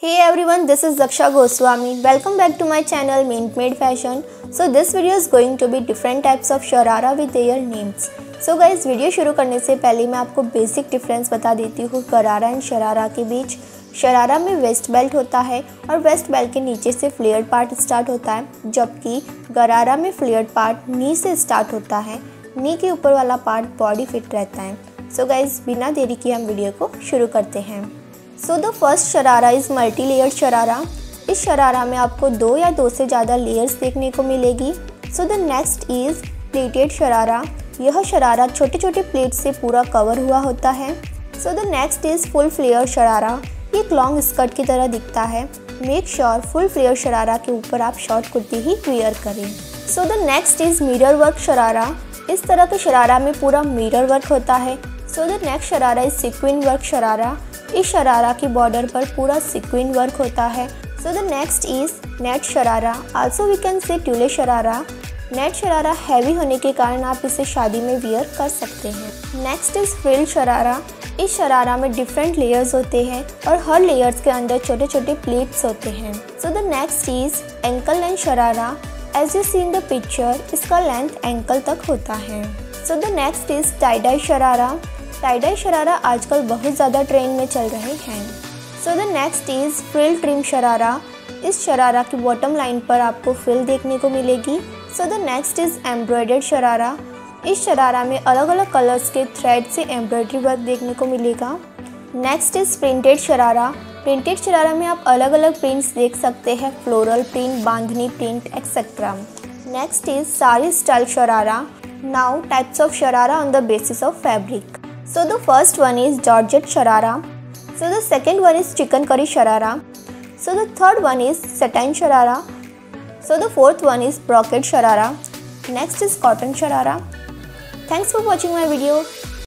Hey everyone, this is Daksha Goswami. Welcome back to my channel Mint Made Fashion. So this video is going to be different types of sharara with their names. So guys, video शुरू करने से पहले मैं आपको basic difference बता देती हूँ गरारा एंड शरारा के बीच। शरारा में वेस्ट बेल्ट होता है और वेस्ट बेल्ट के नीचे से फ्लेयर्ड पार्ट स्टार्ट होता है, जबकि गरारा में फ्लेयर्ड पार्ट नी से स्टार्ट होता है। नी के ऊपर वाला पार्ट बॉडी फिट रहता है। सो गाइज, बिना देरी किए हम वीडियो को शुरू करते हैं। So the first sharara is multi layered sharara. इस शरारा में आपको दो या दो से ज़्यादा लेयर्स देखने को मिलेगी। So the next is pleated sharara. यह शरारा छोटे छोटे प्लेट से पूरा कवर हुआ होता है। So the next is full flare sharara. ये एक लॉन्ग स्कर्ट की तरह दिखता है। Make sure full flare sharara के ऊपर आप शॉर्ट कुर्ती ही वेयर करें। So the next is mirror work sharara. इस तरह के शरारा में पूरा मिरर वर्क होता है। So the next sharara is sequence work sharara. इस शरारा की बॉर्डर पर पूरा सीक्वेंस वर्क होता है। So the next is net sharara, also we can say tulle sharara. Net sharara heavy होने के कारण आप इसे शादी में वियर कर सकते हैं। Next is frill sharara. इस शरारा में डिफरेंट लेयर्स होते हैं और हर लेयर्स के अंदर छोटे छोटे प्लेट्स होते हैं। So the next is ankle length sharara. As you see in the picture, इसका लेंथ एंकल तक होता है। So the next is tie dye sharara. Tie dye sharara आजकल बहुत ज़्यादा ट्रेंड में चल रहे हैं। So the next is frill trim sharara. इस शरारा की बॉटम लाइन पर आपको फ्रिल देखने को मिलेगी। So the next is embroidered sharara. इस शरारा में अलग अलग कलर्स के थ्रेड से एम्ब्रॉयडरी वर्क देखने को मिलेगा। Next is printed sharara. Printed sharara में आप अलग अलग प्रिंट्स देख सकते हैं, floral print, bandhani print etcetera. Next is sari style sharara. Now types of sharara on the basis of fabric. So the first one is Georgette sharara. So the second one is chicken curry sharara. So the third one is satin sharara. So the fourth one is brocade sharara. Next is cotton sharara. Thanks for watching my video.